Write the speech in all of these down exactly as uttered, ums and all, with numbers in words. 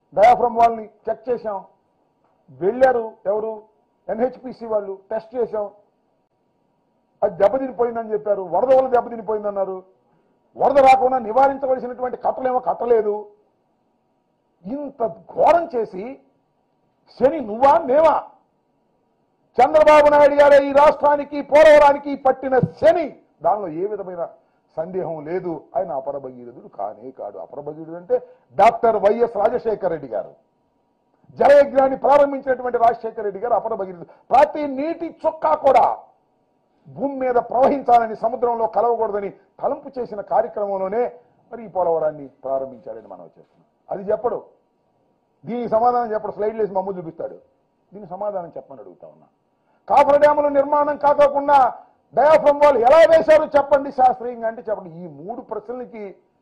Diaphragm వాళ్ళని check చేశాం, వెళ్ళారు ఎవరు ఎన్హెచ్పిసి వాళ్ళు, టెస్ట్ చేశాం, అది దెబ్బతినిపోయిందని చెప్పారు. వరద వల్ల దెబ్బతినిపోయిందన్నారు. వరద రాకుండా నివారించవలసినటువంటి కట్టలేమో కట్టలేదు. ఇంత ఘోరం చేసి శని నువ్వా మేమా? చంద్రబాబు నాయుడు గారే ఈ రాష్ట్రానికి పోలవరానికి పట్టిన శని, దానిలో ఏ విధమైన సందేహం లేదు. ఆయన అపరభగీరథుడు కానే కాడు. అపరభగీరథుడు అంటే డాక్టర్ వైఎస్ రాజశేఖర రెడ్డి గారు, జలయజ్ఞాన్ని ప్రారంభించినటువంటి రాజశేఖర రెడ్డి గారు అపరభగీరథుడు. ప్రతి నీటి చుక్క కూడా భూమి మీద ప్రవహించాలని, సముద్రంలో కలవకూడదని తలంపు చేసిన కార్యక్రమంలోనే మరి ఈ పోలవరాన్ని ప్రారంభించాలని మనం చేస్తున్నాం. అది చెప్పడు, దీనికి సమాధానం చెప్పడు. స్లైడ్ వేసి మమ్మల్ని చూపిస్తాడు. దీనికి సమాధానం చెప్పమని అడుగుతా ఉన్నా. కాఫర్ డ్యాముల నిర్మాణం కాకుండా డయాఫ్రమ్ వాళ్ళు ఎలా వేశారో చెప్పండి శాస్త్రీయంగా అంటే చెప్పండి. ఈ మూడు ప్రశ్నలకి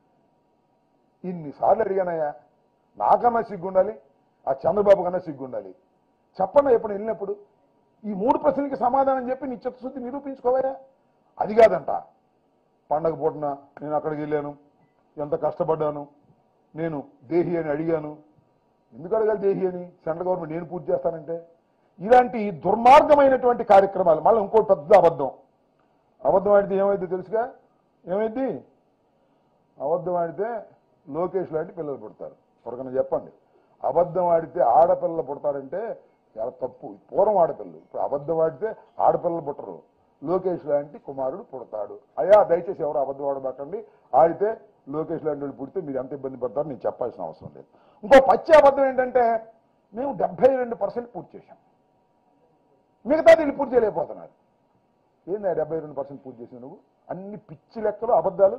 ఇన్నిసార్లు అడిగానయ్యా. నాకన్నా సిగ్గుండాలి, ఆ చంద్రబాబు కన్నా సిగ్గుండాలి. చెప్పండి ఎప్పుడు వెళ్ళినప్పుడు ఈ మూడు ప్రశ్నలకి సమాధానం చెప్పి నీ చిత్తశుద్ధి నిరూపించుకోవయ్యా. అది కాదంట, పండగ పూటన నేను అక్కడికి వెళ్ళాను, ఎంత కష్టపడ్డాను, నేను దేహి అని అడిగాను. ఎందుకు అడగాలి దేహి అని? సెంట్రల్ గవర్నమెంట్ నేను పూర్తి చేస్తానంటే. ఇలాంటి దుర్మార్గమైనటువంటి కార్యక్రమాలు. మళ్ళీ ఇంకో పెద్ద అబద్ధం. అబద్ధం ఆడితే ఏమైంది తెలుసుగా? ఏమైంది? అబద్ధం ఆడితే లోకేష్ లాంటి పిల్లలు పుడతారు. ఎవరికన్నా చెప్పండి. అబద్ధం ఆడితే ఆడపిల్లలు పుడతారంటే చాలా తప్పు. పూర్వం ఆడపిల్లలు, ఇప్పుడు అబద్ధం ఆడితే ఆడపిల్లలు పుట్టరు. లోకేష్ లాంటి కుమారుడు పుడతాడు. అయ్యా దయచేసి ఎవరు అబద్ధం ఆడబాకండి. ఆడితే లోకేష్ లాంటి వాళ్ళు పుడితే మీరు ఎంత ఇబ్బంది పడతారో నేను చెప్పాల్సిన అవసరం లేదు. ఇంకో పచ్చి అబద్ధం ఏంటంటే మేము డెబ్బై రెండు పర్సెంట్ పూర్తి చేశాం, మిగతాది వీళ్ళు పూర్తి చేయలేకపోతున్నారు. ఏందా డెబ్బై రెండు పర్సెంట్ పూర్తి చేసావు నువ్వు? అన్ని పిచ్చి లెక్కలు, అబద్ధాలు.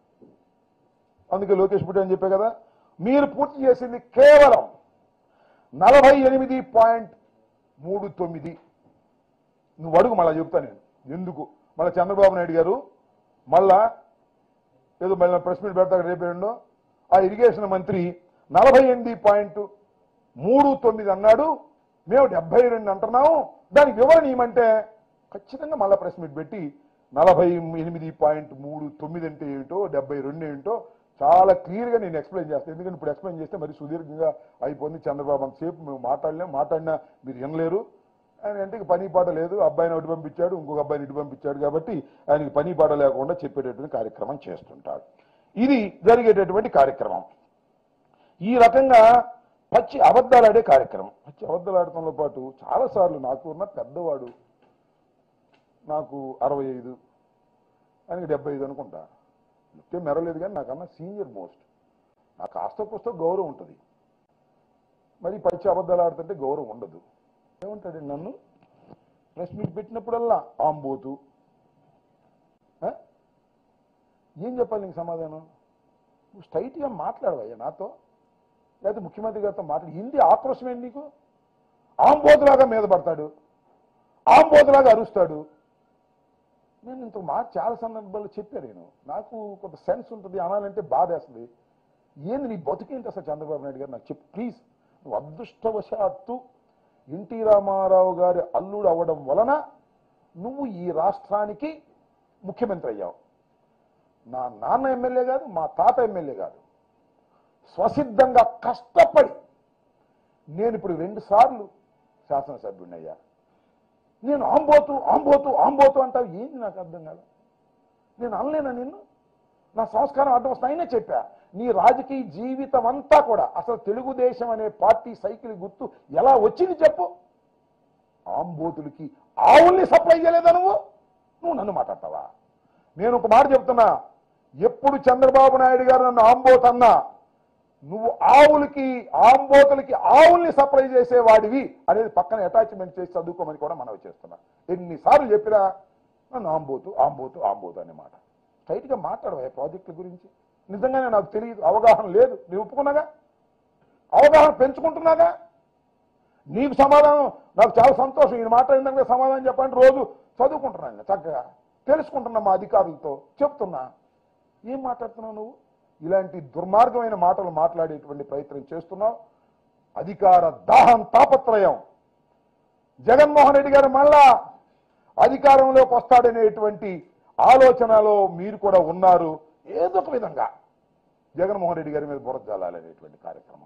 అందుకే లోకేష్ పుట్టి అని చెప్పే కదా. మీరు పూర్తి చేసింది కేవలం నలభై ఎనిమిది పాయింట్ మూడు తొమ్మిది. నువ్వు అడుగు, మళ్ళీ చెప్తా నేను ఎందుకు. మళ్ళీ చంద్రబాబు నాయుడు గారు మళ్ళా ఏదో మళ్ళీ ప్రెస్ మీట్ పెడతాడు రేపు రెండో. ఆ ఇరిగేషన్ మంత్రి నలభై ఎనిమిది పాయింట్ మూడు తొమ్మిది అన్నాడు, మేము డెబ్బై రెండు అంటున్నాము. దానికి వివరణ ఏమంటే ఖచ్చితంగా మళ్ళీ ప్రెస్ మీట్ పెట్టి నలభై ఎనిమిది పాయింట్ మూడు తొమ్మిది అంటే ఏమిటో, డెబ్బై రెండు ఏంటో చాలా క్లియర్గా నేను ఎక్స్ప్లెయిన్ చేస్తాను. ఎందుకంటే ఇప్పుడు ఎక్స్ప్లెయిన్ చేస్తే మరి సుదీర్ఘంగా అయిపోయింది. చంద్రబాబు అంతసేపు మేము మాట్లాడలేం, మాట్లాడినా మీరు వినలేరు. ఆయన ఇంటికి పని పాట లేదు. అబ్బాయిని ఒకటి పంపించాడు, ఇంకొక అబ్బాయిని ఇటు పంపించాడు. కాబట్టి ఆయనకి పని పాట లేకుండా చెప్పేటటువంటి కార్యక్రమం చేస్తుంటాడు. ఇది జరిగేటటువంటి కార్యక్రమం. ఈ రకంగా పచ్చి అబద్ధాలు ఆడే కార్యక్రమం. పచ్చి అబద్ధాలు ఆడటంతో పాటు చాలాసార్లు నాకు ఉన్న పెద్దవాడు, నాకు అరవై ఐదు ఆయనకి డెబ్బై ఐదు అనుకుంటా, ఇంతే మెరలేదు కానీ నాకన్నా సీనియర్ మోస్ట్. నాకు కాస్త కోస్త గౌరవం ఉంటుంది. మరి పచ్చి అబద్ధాలు ఆడుతుంటే గౌరవం ఉండదు. ఏమంటాడు నన్ను ప్రెస్ మీట్ పెట్టినప్పుడల్లా ఆంబోతు. ఏం చెప్పాలి నీకు సమాధానం? నువ్వు స్ట్రైట్గా మాట్లాడవయ్యా నాతో, లేకపోతే ముఖ్యమంత్రి గారితో మాట్లాడి. హిందీ ఆక్రోశం ఏంటి నీకు? ఆంబోతులాగా మీద పడతాడు, ఆంబోతులాగా అరుస్తాడు. నేను ఇంత మాట చాలా సందర్భాల్లో చెప్పాను. నేను నాకు కొంత సెన్స్ ఉంటుంది, అనాలంటే బాధ వేస్తుంది. ఏంది నీ బతుకేంటి అసలు చంద్రబాబు నాయుడు గారు నాకు చెప్పు ప్లీజ్. నువ్వు అదృష్టవశాత్తు ఎన్టీ రామారావు గారి అల్లుడు అవ్వడం వలన నువ్వు ఈ రాష్ట్రానికి ముఖ్యమంత్రి అయ్యావు. నా నాన్న ఎమ్మెల్యే కాదు, మా తాత ఎమ్మెల్యే కాదు. స్వసిద్ధంగా కష్టపడి నేను ఇప్పుడు రెండు సార్లు శాసనసభ్యుడిని అయ్యా. నేను ఆంబోతు ఆంబోతు ఆంబోతు అంటావు ఏంది నాకు అర్థం కాదు. నేను అనలేనా నిన్ను? నా సంస్కారం అడ్డం వస్తా అయినా చెప్పా. నీ రాజకీయ జీవితం అంతా కూడా అసలు తెలుగుదేశం అనే పార్టీ సైకిల్ గుర్తు ఎలా వచ్చింది చెప్పు. ఆంబోతులకి ఆవుల్ని సప్లై చేయలేదా నువ్వు? నువ్వు నన్ను మాట్లాడతావా? నేను ఒక మాట చెప్తున్నా, ఎప్పుడు చంద్రబాబు నాయుడు గారు నన్ను ఆంబోత్ అన్నా, నువ్వు ఆవులకి ఆంబోతులకి ఆవుల్ని సప్లై చేసేవాడివి అనేది పక్కన అటాచ్మెంట్ చేసి చదువుకోమని కూడా మనవి చేస్తున్నా. ఎన్నిసార్లు చెప్పినా నన్ను ఆంబోతు ఆంబోతు ఆంబోతు అనే మాట. స్ట్రైట్గా మాట్లాడవా ప్రాజెక్టుల గురించి? నిజంగానే నాకు తెలియదు, అవగాహన లేదు. నేను ఒప్పుకున్నాగా, అవగాహన పెంచుకుంటున్నాగా. నీకు సమాధానం నాకు చాలా సంతోషం. ఈ మాట ఏంటంటే సమాధానం చెప్పండి. రోజు చదువుకుంటున్నాను, చక్కగా తెలుసుకుంటున్నా, మా అధికారులతో చెప్తున్నా. ఏం మాట్లాడుతున్నావు నువ్వు? ఇలాంటి దుర్మార్గమైన మాటలు మాట్లాడేటువంటి ప్రయత్నం చేస్తున్నావు. అధికార దాహం, తాపత్రయం. జగన్మోహన్ రెడ్డి గారు మళ్ళా అధికారంలోకి వస్తాడనేటువంటి ఆలోచనలో మీరు కూడా ఉన్నారు. ఏదో ఒక విధంగా జగన్మోహన్ రెడ్డి గారి మీద బురద జల్లాలనేటువంటి కార్యక్రమం.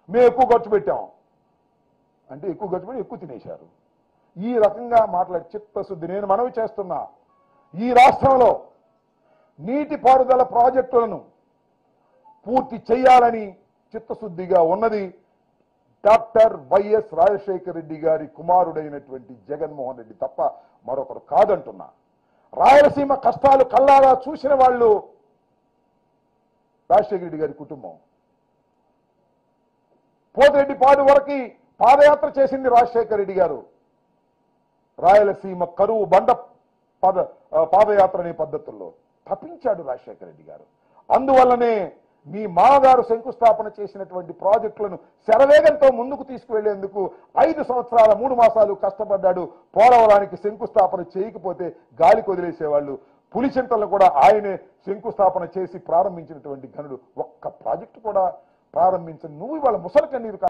మేము ఎక్కువ ఖర్చు పెట్టాం అంటే ఎక్కువ ఖర్చు పెట్టి ఎక్కువ తినేశారు. ఈ రకంగా మాట్లాడి చిత్తశుద్ధి. నేను మనవి చేస్తున్నా, ఈ రాష్ట్రంలో నీటిపారుదల ప్రాజెక్టులను పూర్తి చేయాలని చిత్తశుద్ధిగా ఉన్నది డాక్టర్ వైఎస్ రాజశేఖర రెడ్డి గారి కుమారుడైనటువంటి జగన్మోహన్ రెడ్డి తప్ప మరొకరు కాదంటున్నా. రాయలసీమ కష్టాలు కల్లారా చూసిన వాళ్ళు రాజశేఖర రెడ్డి గారి కుటుంబం. పోతిరెడ్డిపాడు వరకు పాదయాత్ర చేసింది రాజశేఖర రెడ్డి గారు. రాయలసీమ కరువు బండ పద పాదయాత్ర అనే పద్ధతుల్లో తప్పించాడు రాజశేఖర రెడ్డి గారు. అందువల్లనే మీ మామగారు శంకుస్థాపన చేసినటువంటి ప్రాజెక్టులను శరవేగంతో ముందుకు తీసుకువెళ్లేందుకు ఐదు సంవత్సరాల మూడు మాసాలు కష్టపడ్డాడు. పోలవరానికి శంకుస్థాపన చేయకపోతే గాలికి వదిలేసేవాళ్ళు. పులిచింతలను కూడా ఆయనే శంకుస్థాపన చేసి ప్రారంభించినటువంటి ఘనుడు. ఒక్క ప్రాజెక్టు కూడా ప్రారంభించని నువ్వు ఇవాళ ముసలి కన్నీరు